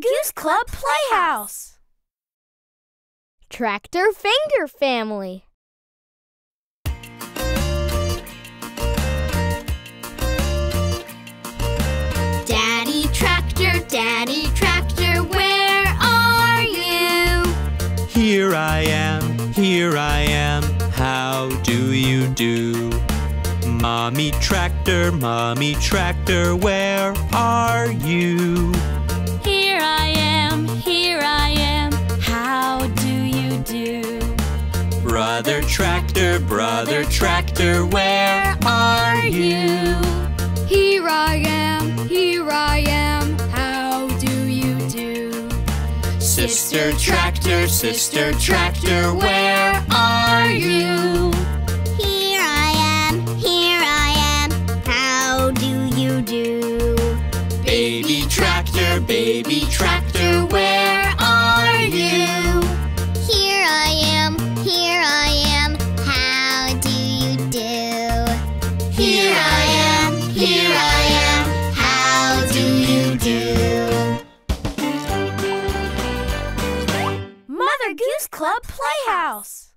Goose Club Playhouse. Tractor Finger Family. Daddy Tractor, where are you? Here I am, how do you do? Mommy Tractor, where are you? Here I am, how do you do? Brother Tractor, where are you? Here I am, how do you do? Sister Tractor, where are you? Here I am, how do you do? Baby Tractor, where are you? Here I am, how do you do? Here I am, how do you do? Mother Goose Club Playhouse.